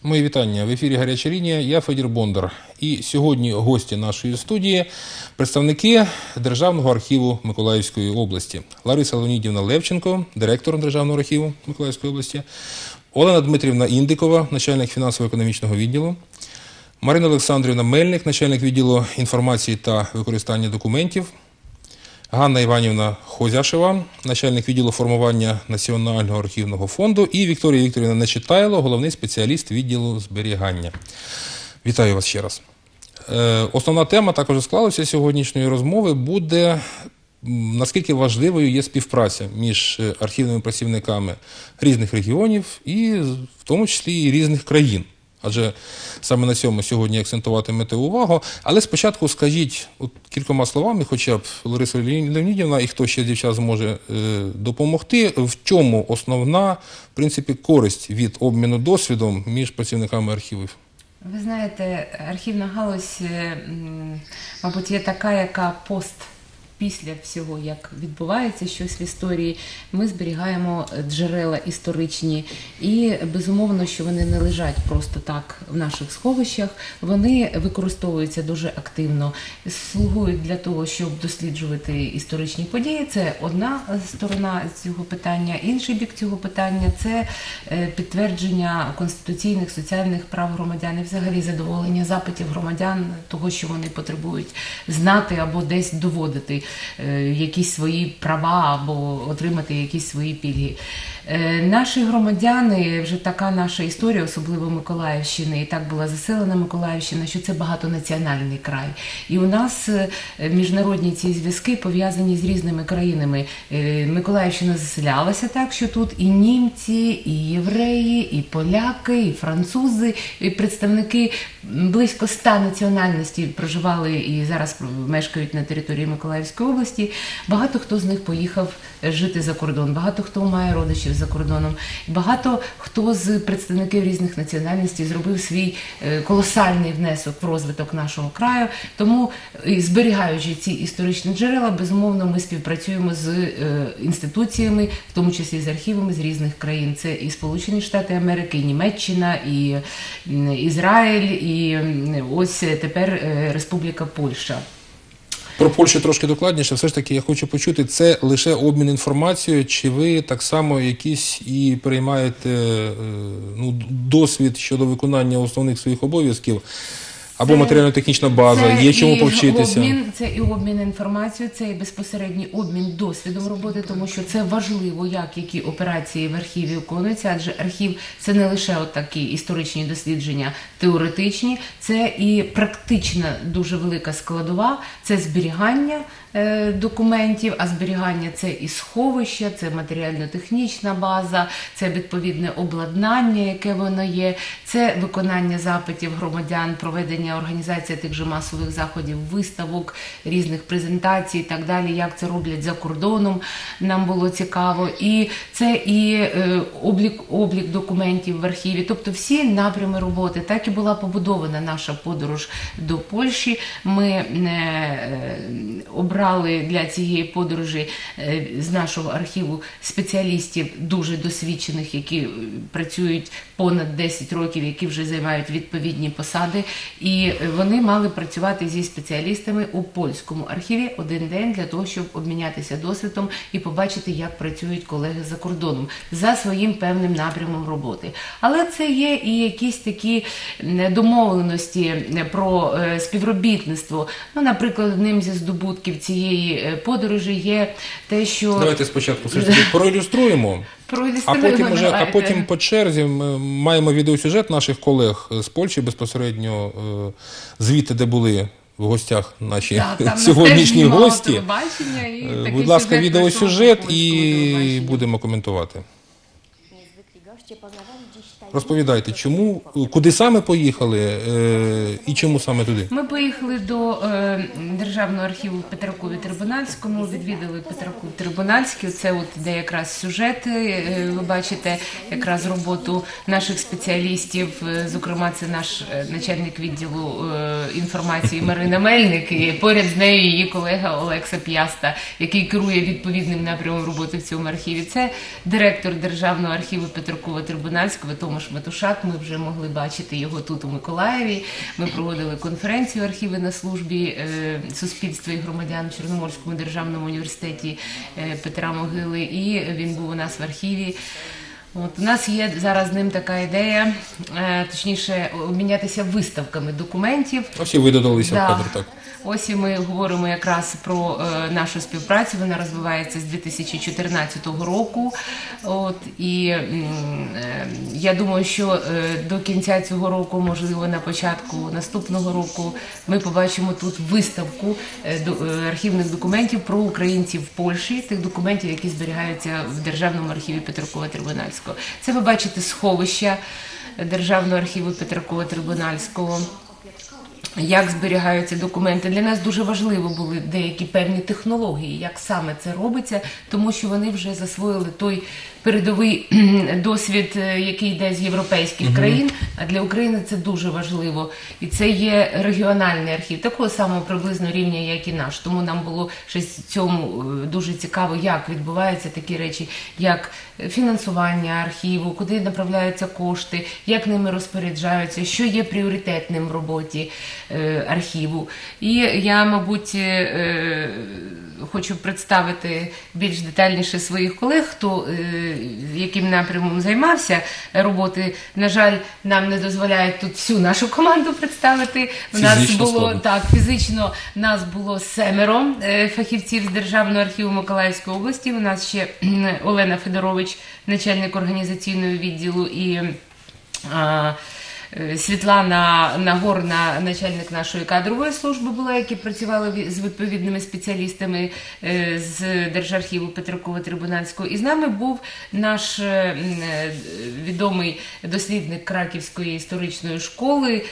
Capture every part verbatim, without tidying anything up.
Мої вітання. В ефірі «Гаряча лінія», я Федір Бондар. І сьогодні гості нашої студії – представники Державного архіву Миколаївської області. Лариса Леонідівна Левченко, директор Державного архіву Миколаївської області, Олена Дмитрівна Індикова, начальник фінансово-економічного відділу, Марина Олександрівна Мельник, начальник відділу інформації та використання документів, Ганна Іванівна Хозяшева, начальник відділу формування Національного архівного фонду, і Вікторія Вікторівна Нечитайло, головний спеціаліст відділу зберігання. Вітаю вас ще раз. Основна тема, також склалася сьогоднішньої розмови, буде, наскільки важливою є співпраця між архівними працівниками різних регіонів і в тому числі і різних країн. Адже саме на цьому сьогодні акцентуватимете увагу. Але спочатку скажіть от, кількома словами, хоча б Лариса Леонідівна і хто ще з дівчат зможе е, допомогти, в чому основна, в принципі, користь від обміну досвідом між працівниками архівів? Ви знаєте, архівна галузь, мабуть, є така, яка пост. Після всього, як відбувається щось в історії, ми зберігаємо джерела історичні і, безумовно, що вони не лежать просто так в наших сховищах, вони використовуються дуже активно, слугують для того, щоб досліджувати історичні події. Це одна сторона цього питання. Інший бік цього питання – це підтвердження конституційних, соціальних прав громадян і взагалі задоволення запитів громадян, того, що вони потребують знати або десь доводити якісь свої права або отримати якісь свої пільги. Наші громадяни, вже така наша історія, особливо Миколаївщини, і так була заселена Миколаївщина, що це багатонаціональний край. І у нас міжнародні ці зв'язки пов'язані з різними країнами. Миколаївщина заселялася так, що тут і німці, і євреї, і поляки, і французи, і представники близько ста національностей проживали і зараз мешкають на території Миколаївської області. Багато хто з них поїхав жити за кордон, багато хто має родичів за кордоном. Багато хто з представників різних національностей зробив свій колосальний внесок в розвиток нашого краю. Тому, зберігаючи ці історичні джерела, безумовно, ми співпрацюємо з інституціями, в тому числі з архівами з різних країн. Це і Сполучені Штати Америки, і Німеччина, і Ізраїль, і ось тепер Республіка Польща. Про Польщу трошки докладніше. Все ж таки я хочу почути, це лише обмін інформацією, чи ви так само якісь і приймаєте ну, досвід щодо виконання основних своїх обов'язків? Або матеріально-технічна база, це є чому повчитися. Обмін, це і обмін інформацією, це і безпосередній обмін досвідом роботи, тому що це важливо, як які операції в архіві виконуються, адже архів – це не лише от такі історичні дослідження теоретичні, це і практична дуже велика складова, це зберігання е, документів, а зберігання – це і сховища, це матеріально-технічна база, це відповідне обладнання, яке воно є, це виконання запитів громадян, проведення організація тих же масових заходів, виставок, різних презентацій і так далі, як це роблять за кордоном, нам було цікаво. І це і е, облік, облік документів в архіві, тобто всі напрями роботи. Так і була побудована наша подорож до Польщі. Ми е, обрали для цієї подорожі е, з нашого архіву спеціалістів дуже досвідчених, які працюють понад десять років, які вже займають відповідні посади. І вони мали працювати зі спеціалістами у польському архіві один день для того, щоб обмінятися досвідом і побачити, як працюють колеги за кордоном, за своїм певним напрямом роботи. Але це є і якісь такі домовленості про співробітництво. Ну, наприклад, одним зі здобутків цієї подорожі є те, що... Давайте спочатку все ж таки проілюструємо. А потім, уже, а потім по черзі ми маємо відеосюжет наших колег з Польщі, безпосередньо звідти, де були в гостях наші да, сьогоднішні гості. І будь ласка, відеосюжет і будемо коментувати. Розповідайте, чому, куди саме поїхали е, і чому саме туди? Ми поїхали до е, Державного архіву Петракові-Трибунальському, відвідали Петракові-Трибунальський, це от де якраз сюжети, е, ви бачите якраз роботу наших спеціалістів, е, зокрема це наш начальник відділу е, інформації Марина Мельник, і поряд з нею її колега Олекса П'яста, який керує відповідним напрямом роботи в цьому архіві. Це директор Державного архіву Петракові-Трибунальського, тому Томаш Метушак, ми вже могли бачити його тут у Миколаєві. Ми проводили конференцію «Архіви на службі е, суспільства і громадян» в Чорноморському державному університеті е, Петра Могили, і він був у нас в архіві. От, у нас є зараз з ним така ідея, е, точніше, обмінятися виставками документів. Ось і ви додалися Да. в кадр, так. Ось і ми говоримо якраз про е, нашу співпрацю. Вона розвивається з дві тисячі чотирнадцятого року. От, і м, е, я думаю, що е, до кінця цього року, можливо, на початку наступного року, ми побачимо тут виставку е, до, е, архівних документів про українців в Польщі, тих документів, які зберігаються в Державному архіві Петракова-Трибунальського. Це ви бачите сховища Державного архіву Петракова-Трибунальського. Як зберігаються документи. Для нас дуже важливо були деякі певні технології, як саме це робиться, тому що вони вже засвоїли той передовий досвід, який йде з європейських uh-huh. країн, а для України це дуже важливо. І це є регіональний архів, такого самого приблизно рівня, як і наш. Тому нам було щось в цьому дуже цікаво, як відбуваються такі речі, як фінансування архіву, куди направляються кошти, як ними розпоряджаються, що є пріоритетним в роботі е, архіву. І я, мабуть, е, хочу представити більш детальніше своїх колег, хто е, яким напрямом займався роботи. На жаль, нам не дозволяють тут всю нашу команду представити. У нас було складно. Так, фізично нас було семеро е, фахівців з Державного архіву Миколаївської області. У нас ще Олена Федорович, начальник організаційного відділу, і а, Світлана Нагорна, начальник нашої кадрової служби була, які працювали з відповідними спеціалістами з Держархіву Петракова-Трибунальського. І з нами був наш відомий дослідник Краківської історичної школи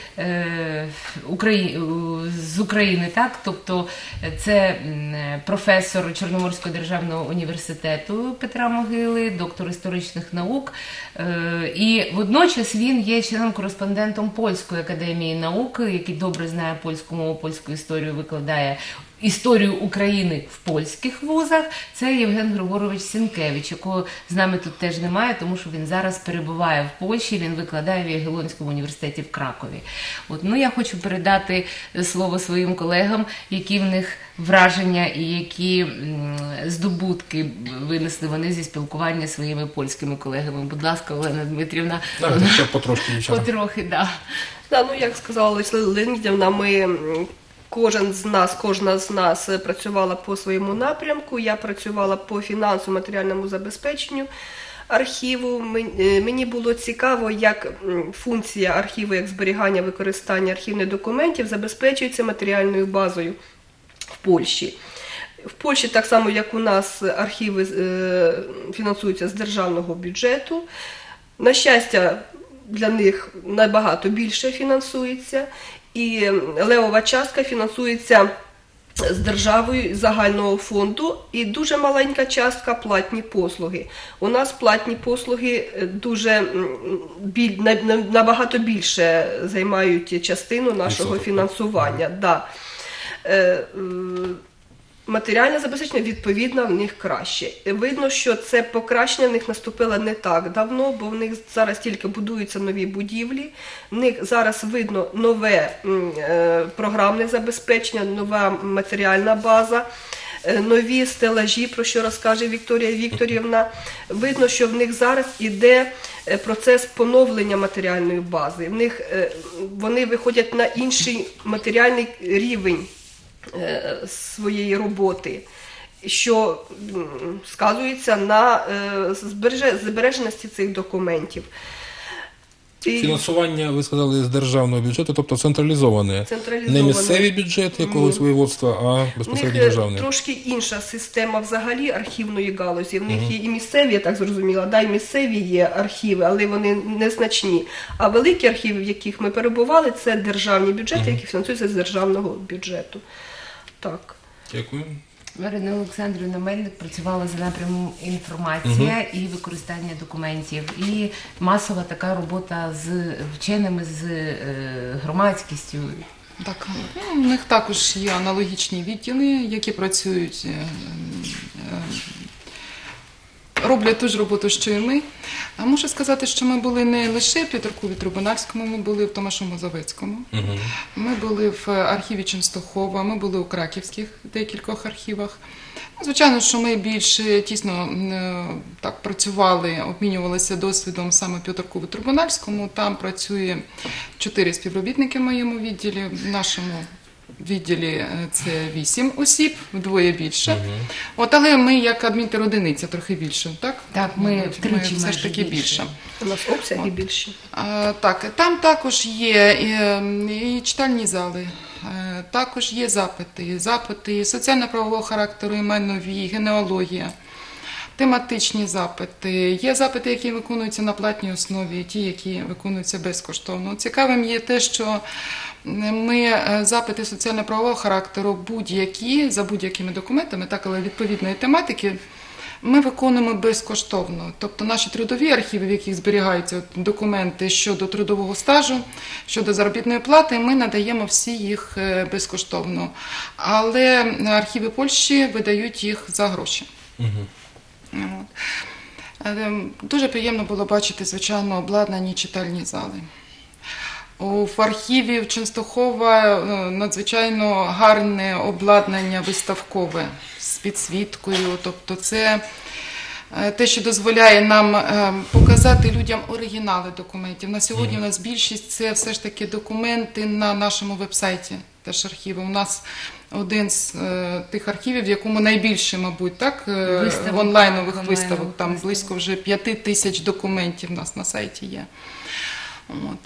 з України, так? Тобто це професор Чорноморського державного університету Петра Могили, доктор історичних наук. І водночас він є членом-кореспондентом Польської академії наук, який добре знає польську мову, польську історію, викладає історію України в польських вузах. Це Євген Григорович Сінкевич, якого з нами тут теж немає, тому що він зараз перебуває в Польщі, він викладає в Ягелонському університеті в Кракові. От, ну, я хочу передати слово своїм колегам, які в них враження і які м, здобутки винесли вони зі спілкування зі своїми польськими колегами. Будь ласка, Олена Дмитрівна. Так, ще потрошки нічого. Потрохи, так. Да. Да, ну, як сказала Леся Леонідівна, ми... Кожен з нас, кожна з нас працювала по своєму напрямку. Я працювала по фінансово матеріальному забезпеченню архіву. Мені було цікаво, як функція архіву, як зберігання, використання архівних документів забезпечується матеріальною базою в Польщі. В Польщі, так само як у нас, архіви фінансуються з державного бюджету. На щастя, для них набагато більше фінансується. І левова частка фінансується з державою загального фонду, і дуже маленька частка – платні послуги. У нас платні послуги дуже біль, набагато більше займають частину нашого фінансування. Да. Матеріальне забезпечення, відповідно, в них краще. Видно, що це покращення в них наступило не так давно, бо в них зараз тільки будуються нові будівлі, в них зараз видно нове е, програмне забезпечення, нова матеріальна база, е, нові стелажі, про що розкаже Вікторія Вікторівна. Видно, що в них зараз іде процес поновлення матеріальної бази. В них, е, вони виходять на інший матеріальний рівень своєї роботи, що сказується на збереженості цих документів. Фінансування, ви сказали, з державного бюджету, тобто централізоване. централізоване. Не місцевий бюджет якогось воєводства, а безпосередньо державний. В них трошки інша система взагалі архівної галузі. В них угу. є і місцеві, я так зрозуміла, да, і місцеві є архіви, але вони незначні. А великі архіви, в яких ми перебували, це державні бюджети, угу. які фінансуються з державного бюджету. Так. Дякую. Марина Олександрівна Мельник працювала за напрямом інформація угу. і використання документів. І масова така робота з вченими, з е, громадськістю. Так, ну, у них також є аналогічні відділи, які працюють. роблять ту ж роботу, що і ми. А можу сказати, що ми були не лише в Петеркові Трибунальському, ми були в Томашо-Мазовецькому, ми були в архіві Ченстохова, ми були у краківських декількох архівах. Ну, звичайно, що ми більш тісно е, так працювали, обмінювалися досвідом саме в Петеркові Трибунальському. Там працює чотири співробітники в моєму відділі, в нашому відділі е, це вісім осіб, вдвоє більше. Мгм. От, але ми як адмінтеродиниця трохи більше, так? Так, ми втричі все ж майже таки більше. більше. У нас обсяги більші. А, так, там також є і, і читальні зали, е, також є запити, запити соціально-правового характеру, і майнові, генеалогія, тематичні запити. Є запити, які виконуються на платній основі, і ті, які виконуються безкоштовно. Цікавим є те, що ми е, запити соціально-правового характеру будь-які, за будь-якими документами, так, але відповідної тематики, ми виконуємо безкоштовно. Тобто наші трудові архіви, в яких зберігаються документи щодо трудового стажу, щодо заробітної плати, ми надаємо всі їх е, безкоштовно. Але архіви Польщі видають їх за гроші. От. Е, Дуже приємно було бачити, звичайно, обладнані читальні зали. В архіві в Ченстохова е, надзвичайно гарне обладнання виставкове з підсвіткою. Тобто це е, те, що дозволяє нам е, показати людям оригінали документів. На сьогодні у нас більшість це все ж таки документи на нашому веб-сайті Держархіву. У нас один з е, тих архівів, в якому найбільше, мабуть, так, е, Виставок, онлайнових онлайнових виставок. Там виставок. близько вже п'яти тисяч документів у нас на сайті є. От.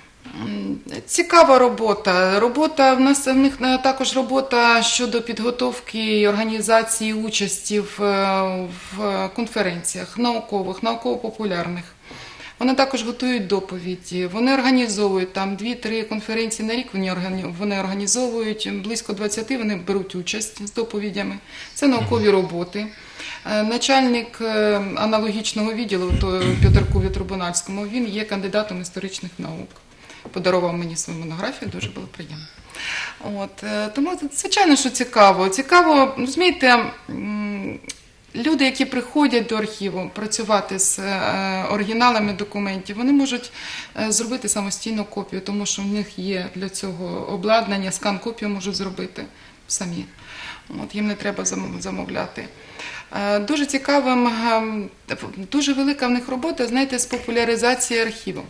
М, Цікава робота. Робота в нас в них е, також робота щодо підготовки і організації участі в, е, в конференціях наукових, науково-популярних. Вони також готують доповіді, вони організовують там дві-три конференції на рік, вони, органі- вони організовують, близько двадцяти вони беруть участь з доповідями. Це наукові роботи. Е, Начальник е, аналогічного відділу то в Петеркові Трибунальському, він є кандидатом історичних наук. Подарував мені свою монографію, дуже було приємно. От, е, тому, звичайно, що цікаво. Цікаво, розумієте, м, люди, які приходять до архіву працювати з е, оригіналами документів, вони можуть е, зробити самостійну копію, тому що в них є для цього обладнання, скан-копію можуть зробити самі. От, їм не треба зам- замовляти. Е, Дуже цікавим, ем, дуже велика в них робота, знаєте, з популяризації архіву.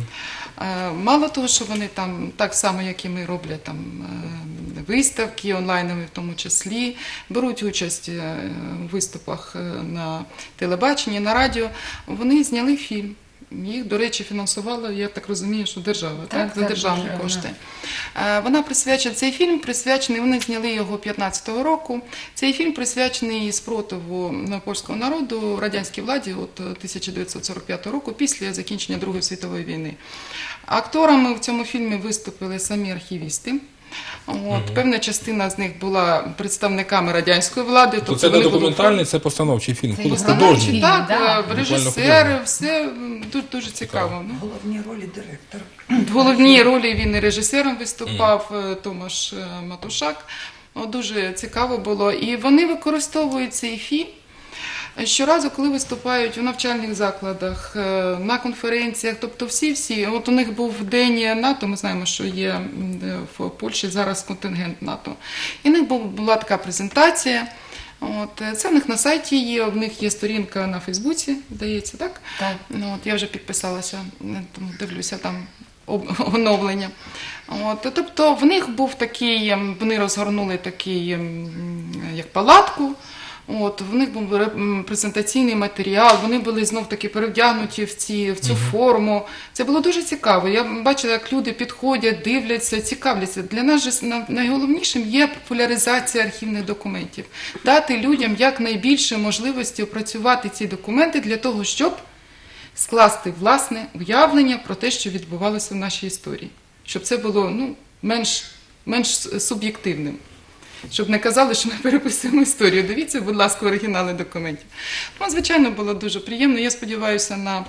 Е, Мало того, що вони там так само, як і ми, роблять там е, виставки онлайнові в тому числі, беруть участь е, у виступах е, на телебаченні, на радіо, вони зняли фільм. Їх, до речі, фінансувала, я так розумію, що держава, так, Так, за так, державні державна. кошти. Е, Вона присвячена, цей фільм присвячений, вони зняли його п'ятнадцятого року. Цей фільм присвячений спротиву польського народу радянській владі от тисяча дев'ятсот сорок п'ятого року, після закінчення Другої світової війни. Акторами в цьому фільмі виступили самі архівісти. От, Певна частина з них була представниками радянської влади. То тобто це не вони були документальний, це постановчий фільм, Це художній. художній. Так, Да. е, режисери, все м, дуже, дуже цікаво. Ну, Головні ролі директор. в головній ролі він і режисером виступав, е, Томаш е, Матушак. О, дуже цікаво було. І вони використовують цей фільм щоразу, коли виступають у навчальних закладах, е, на конференціях, тобто всі-всі. От у них був День НАТО, ми знаємо, що є м, е, в Польщі зараз контингент НАТО. І в них бу- була така презентація. От, е, це в них на сайті є, в них є сторінка на Фейсбуці, здається, так? Так. Ну, от, я вже підписалася, е, тому дивлюся там об- оновлення. От, тобто в них був такий, ем, вони розгорнули такий, ем, як палатку. От, в них був ре- м, презентаційний матеріал, вони були знов таки перевдягнуті в, ці, в цю форму. Це було дуже цікаво. Я бачила, як люди підходять, дивляться, цікавляться. Для нас же на- найголовнішим є популяризація архівних документів. Дати людям якнайбільше можливості опрацювати ці документи для того, щоб скласти власне уявлення про те, що відбувалося в нашій історії. Щоб це було ну, менш, менш суб'єктивним. Щоб не казали, що ми переписуємо історію. Дивіться, будь ласка, оригінали документів. Ну, звичайно, було дуже приємно. Я сподіваюся на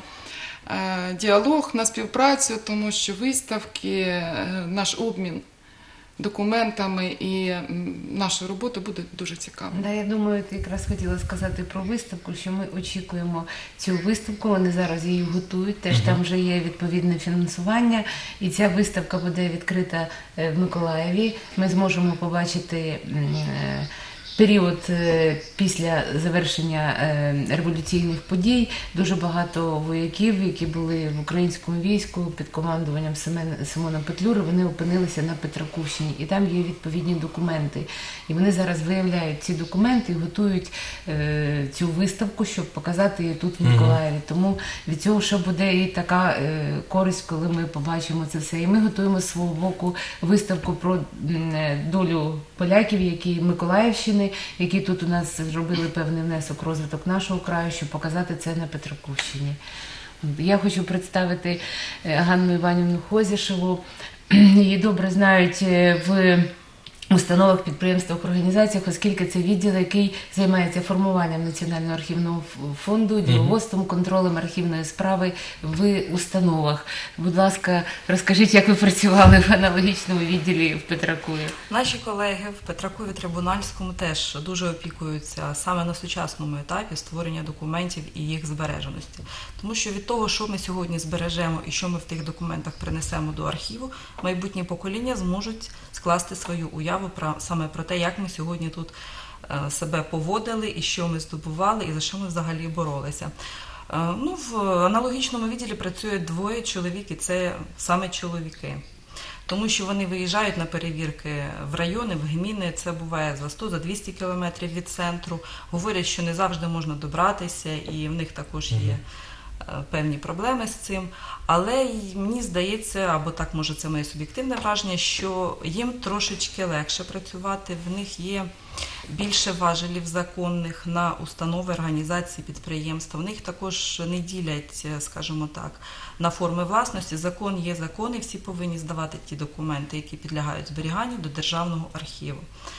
е, діалог, на співпрацю, тому що виставки, е, наш обмін документами і м, наша робота буде дуже цікава. Да, я думаю, ти якраз хотіла сказати про виставку, що ми очікуємо цю виставку, вони зараз її готують, теж там вже є відповідне фінансування, і ця виставка буде відкрита е, в Миколаєві. Ми зможемо побачити м, е, період е, після завершення е, революційних подій. Дуже багато вояків, які були в українському війську під командуванням Семен- Симона Петлюри, вони опинилися на Петраківщині, і там є відповідні документи. І вони зараз виявляють ці документи і готують е, цю виставку, щоб показати її тут в Миколаєві. Тому від цього ще буде і така е, користь, коли ми побачимо це все. І ми готуємо з свого боку виставку про м, е, долю поляків, які Миколаївщини, які тут у нас зробили певний внесок в розвиток нашого краю, щоб показати це на Петраківщині. Я хочу представити е, Ганну Іванівну Хозішеву. Її добре знають е, в установах, підприємствах, організаціях, оскільки це відділ, який займається формуванням Національного архівного фонду, діловодством, контролем архівної справи в установах. Будь ласка, розкажіть, як ви працювали в аналогічному відділі в Петракові? Наші колеги в Петракові Трибунальському теж дуже опікуються саме на сучасному етапі створення документів і їх збереженості. Тому що від того, що ми сьогодні збережемо і що ми в тих документах принесемо до архіву, майбутні покоління зможуть скласти свою уяву про, саме про те, як ми сьогодні тут е, себе поводили, і що ми здобували, і за що ми взагалі боролися. Е, ну, в аналогічному відділі працюють двоє чоловік, і це саме чоловіки. Тому що вони виїжджають на перевірки в райони, в гміни, це буває за сто, за двісті кілометрів від центру, говорять, що не завжди можна добратися, і в них також є певні проблеми з цим, але мені здається, або так, може, це моє суб'єктивне враження, що їм трошечки легше працювати, в них є більше важелів законних на установи, організації, підприємства. В них також не ділять, скажімо так, на форми власності. Закон є закон, і всі повинні здавати ті документи, які підлягають зберіганню, до Державного архіву.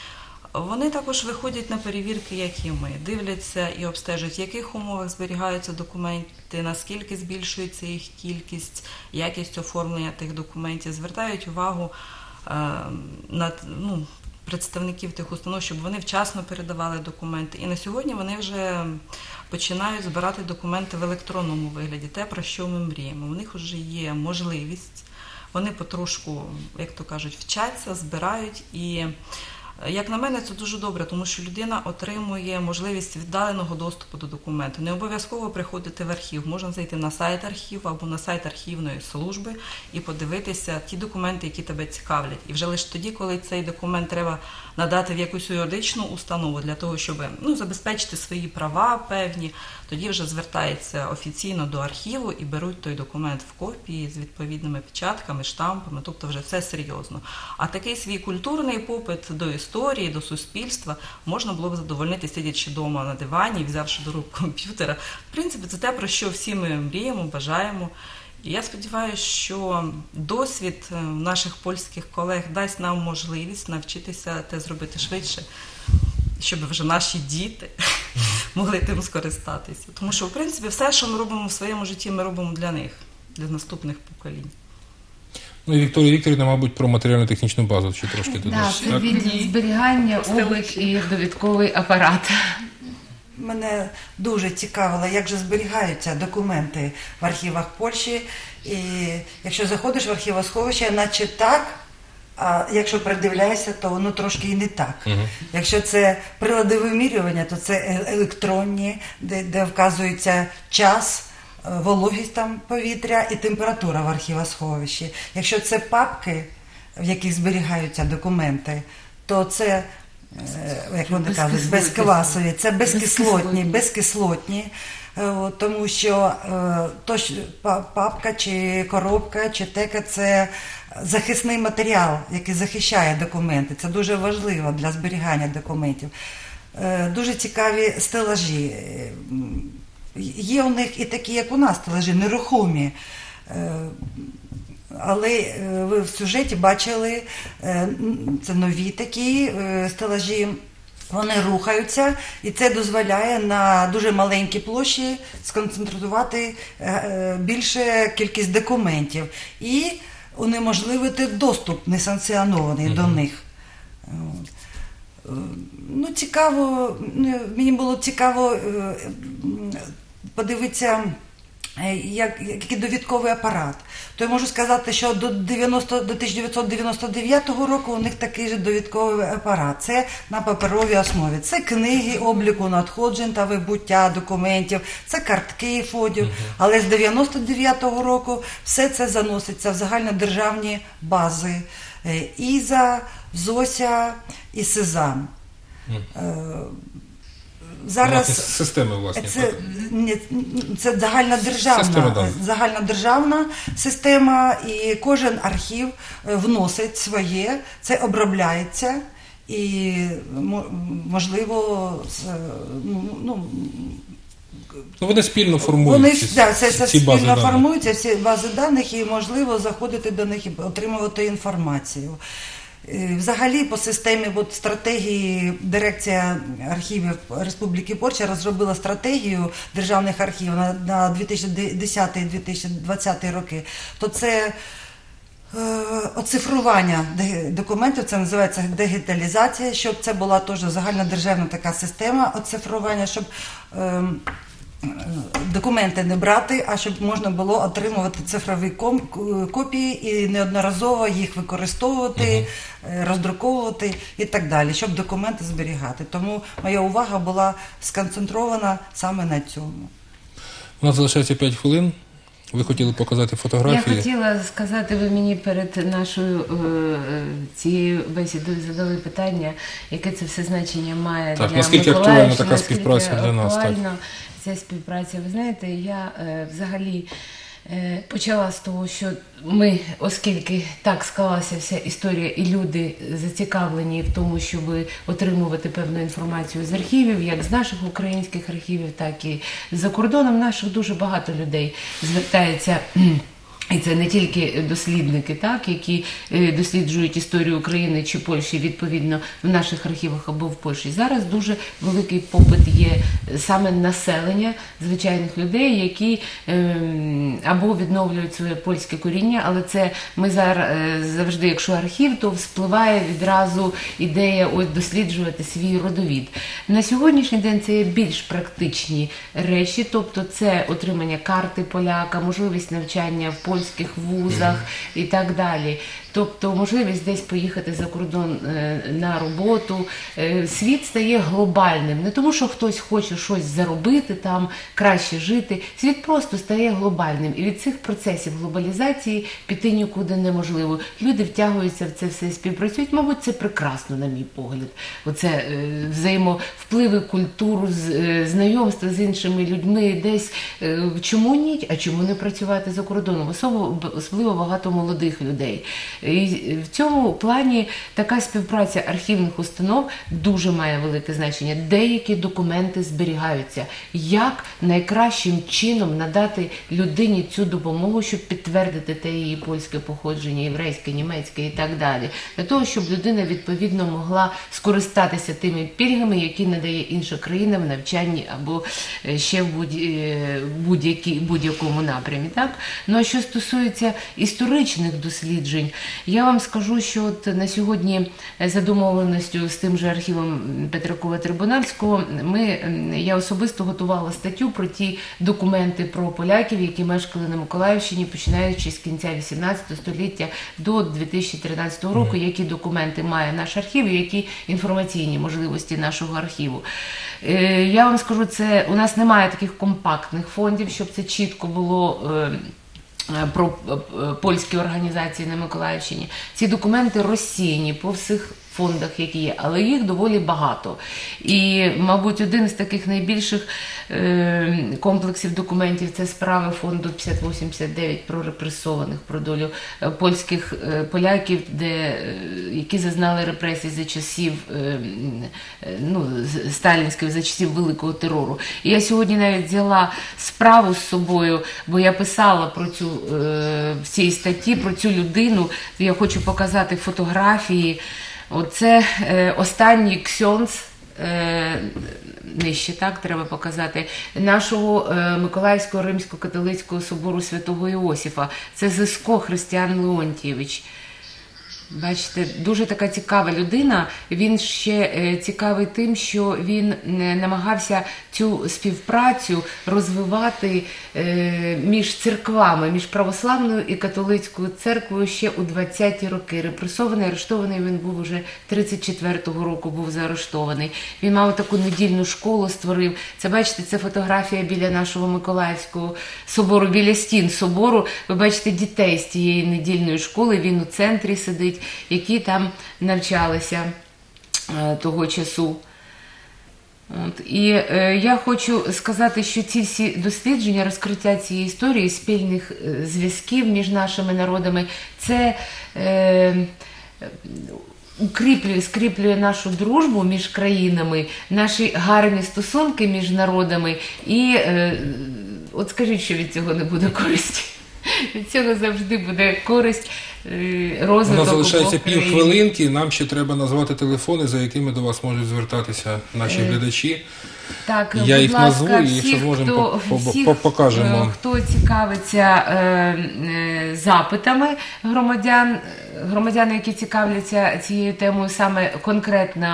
Вони також виходять на перевірки, як і ми, дивляться і обстежують, в яких умовах зберігаються документи, наскільки збільшується їх кількість, якість оформлення тих документів, звертають увагу е, на ну, представників тих установ, щоб вони вчасно передавали документи. І на сьогодні вони вже починають збирати документи в електронному вигляді, те, про що ми мріємо. У них вже є можливість, вони потрошку, як то кажуть, вчаться, збирають і... Як на мене, це дуже добре, тому що людина отримує можливість віддаленого доступу до документу. Не обов'язково приходити в архів, можна зайти на сайт архіву або на сайт архівної служби і подивитися ті документи, які тебе цікавлять. І вже лише тоді, коли цей документ треба надати в якусь юридичну установу для того, щоб ну, забезпечити свої права певні, тоді вже звертається офіційно до архіву і беруть той документ в копії з відповідними печатками, штампами, тобто вже все серйозно. А такий свій культурний попит до історії, до суспільства можна було б задовольнити, сидячи вдома на дивані, взявши до рук комп'ютера. В принципі, це те, про що всі ми мріємо, бажаємо. І я сподіваюся, що досвід наших польських колег дасть нам можливість навчитися те зробити швидше, щоб вже наші діти могли тим скористатися. Тому що, в принципі, все, що ми робимо в своєму житті, ми робимо для них, для наступних поколінь. Ну і Вікторія Вікторівна, мабуть, про матеріально-технічну базу ще трошки Да, додасть. це Так? відділ зберігання, облік і довідковий апарат. Мене дуже цікавило, як же зберігаються документи в архівах Польщі. І якщо заходиш в архівосховище, наче так, а якщо придивляєшся, то воно трошки і не так. Угу. Якщо це прилади вимірювання, то це електронні, де, де вказується час, вологість там повітря і температура в архівосховищі. Якщо це папки, в яких зберігаються документи, то це, як вони кажуть, безквасові, це безкислотні, безкислотні, тому що то, папка чи коробка чи тека – це захисний матеріал, який захищає документи. Це дуже важливо для зберігання документів. Дуже цікаві стелажі. Є у них і такі, як у нас, стелажі, нерухомі. Але ви в сюжеті бачили, це нові такі стелажі, вони рухаються, і це дозволяє на дуже маленькій площі сконцентрувати більше кількість документів і унеможливити доступ несанкціонований mm-hmm. до них. Ну, цікаво, ну, мені було цікаво е, подивитися, е, як, який довідковий апарат. То я можу сказати, що до, дев'яносто, до тисяча дев'ятсот дев'яносто дев'ятого року у них такий же довідковий апарат. Це на паперовій основі. Це книги обліку надходжень та вибуття документів, це картки ФОДів. Але з дев'яносто дев'ятого року все це заноситься в загальнодержавні бази. Е, ІЗА, ЗОСЯ і СИЗАМ. Зараз Власне, системи, власне. це, так. ні, це загальнодержавна, Система, да. загальнодержавна система, і кожен архів вносить своє, це обробляється, і мо- можливо, з- ну, Ну, вони спільно формують вони ці, да, це, це ці бази спільно даних. формуються, всі бази даних, і можливо заходити до них і отримувати інформацію. Е, Взагалі, по системі от, стратегії дирекція архівів Республіки Польща розробила стратегію державних архівів на, на дві тисячі десятий - дві тисячі двадцятий роки. То це е, оцифрування де- документів, це називається дигіталізація, щоб це була теж загальнодержавна така система оцифрування, щоб е, документи не брати, а щоб можна було отримувати цифрові ком- копії і неодноразово їх використовувати, е, роздруковувати і так далі, щоб документи зберігати. Тому моя увага була сконцентрована саме на цьому. У нас залишається п'ять хвилин. Ви хотіли показати фотографії. Я хотіла сказати, ви мені перед нашою е, цією бесідою задали питання, яке це все значення має Так, для наскільки Миколаївщини, актуальна така наскільки співпраця для нас, так. актуальна ця співпраця. Ви знаєте, я е, взагалі е, почала з того, що ми, оскільки так склалася вся історія, і люди зацікавлені в тому, щоб отримувати певну інформацію з архівів, як з наших українських архівів, так і з-за кордоном, наших дуже багато людей звертається. І це не тільки дослідники, так, які е, досліджують історію України чи Польщі, відповідно, в наших архівах або в Польщі. Зараз дуже великий попит є саме населення, звичайних людей, які е, або відновлюють своє польське коріння, але це ми зараз е, завжди, якщо архів, то вспливає відразу ідея ось досліджувати свій родовід. На сьогоднішній день це є більш практичні речі, тобто це отримання карти поляка, можливість навчання в польських вузах і так далі. Тобто можливість десь поїхати за кордон е, на роботу. Е, світ стає глобальним. Не тому, що хтось хоче щось заробити, там краще жити. Світ просто стає глобальним. І від цих процесів глобалізації піти нікуди неможливо. Люди втягуються в це все, співпрацюють. Мабуть, це прекрасно, на мій погляд. Оце е, взаємовпливи, культуру, з, е, знайомства з іншими людьми десь. Е, чому ні? А чому не працювати за кордоном? Особливо, особливо багато молодих людей. І в цьому плані така співпраця архівних установ дуже має велике значення. Деякі документи зберігаються. Як найкращим чином надати людині цю допомогу, щоб підтвердити те її польське походження, єврейське, німецьке і так далі. Для того, щоб людина відповідно могла скористатися тими пільгами, які надає інша країна в навчанні або ще в будь-якій, будь-якому напрямі. Так? Ну а що стосується історичних досліджень, я вам скажу, що от на сьогодні за домовленістю з тим же архівом Петракова-Трибунальського ми, я особисто готувала статтю про ті документи про поляків, які мешкали на Миколаївщині, починаючи з кінця вісімнадцятого століття до дві тисячі тринадцятого року, які документи має наш архів і які інформаційні можливості нашого архіву. Я вам скажу, це у нас немає таких компактних фондів, щоб це чітко було про польські організації на Миколаївщині. Ці документи розсіяні по всіх фондах, які є, але їх доволі багато. І, мабуть, один з таких найбільших е, комплексів документів – це справи фонду п'ятдесят вісімдесят дев'ять про репресованих, про долю польських е, поляків, де, е, які зазнали репресій за часів е, ну, сталінських, за часів великого терору. І я сьогодні навіть взяла справу з собою, бо я писала про цю, е, в цій статті про цю людину. Я хочу показати фотографії. Оце е, останній ксьонц, е, нижче, так, треба показати, нашого е, Миколаївського римсько-католицького собору святого Іосифа. Це Зиско Християн Леонтійович. Бачите, дуже така цікава людина. Він ще е, цікавий тим, що він е, намагався цю співпрацю розвивати е, між церквами, між православною і католицькою церквою ще у двадцяті роки. Репресований, арештований він був уже тридцять четвертого року, був заарештований. Він мав таку недільну школу, створив. Це, бачите, це фотографія біля нашого Миколаївського собору, біля стін собору. Ви бачите дітей з тієї недільної школи, він у центрі сидить, які там навчалися е, того часу. От. І е, я хочу сказати, що ці всі дослідження, розкриття цієї історії, спільних е, зв'язків між нашими народами, це е, укріплює, скріплює нашу дружбу між країнами, наші гарні стосунки між народами. І е, от скажіть, що від цього не буде користі. Від цього завжди буде користь, розвиток. У нас залишається обох країн. півхвилинки, нам ще треба назвати телефони, за якими до вас можуть звертатися наші глядачі. Так, Я будь їх ласка, назву, і всі, якщо зможемо, хто, по- по- всі, по- покажемо. е, хто цікавиться е, е, запитами громадян, громадяни, які цікавляться цією темою саме конкретно,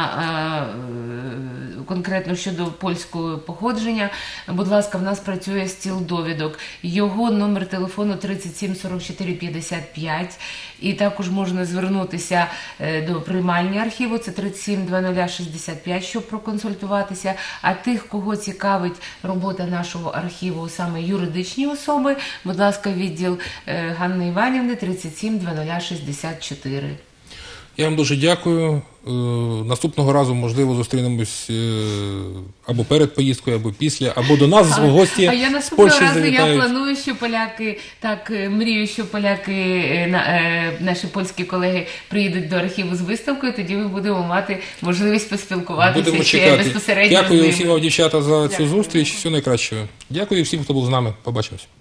е, конкретно щодо польського походження, будь ласка, в нас працює стіл довідок. Його номер телефону тридцять сім сорок чотири п'ятдесят п'ять. І також можна звернутися е, до приймальні архіву, це тридцять сім двадцять шістдесят п'ять, щоб проконсультуватися. А тих, кого цікавить робота нашого архіву, саме юридичні особи, будь ласка, відділ е, Ганни Іванівни, тридцять сім двадцять шістдесят чотири. Я вам дуже дякую. Е, Наступного разу, можливо, зустрінемось е, або перед поїздкою, або після, або до нас в гості А я з наступного Польщі разу я завітають. планую, що поляки, так е, мрію, що поляки, е, на- е, наші польські колеги приїдуть до архіву з виставкою, тоді ми будемо мати можливість поспілкуватися Будемо ще чекати. безпосередньо з Дякую ними. всім вам, дівчата, за цю зустріч. Всього найкращого. Дякую всім, хто був з нами. Побачимось.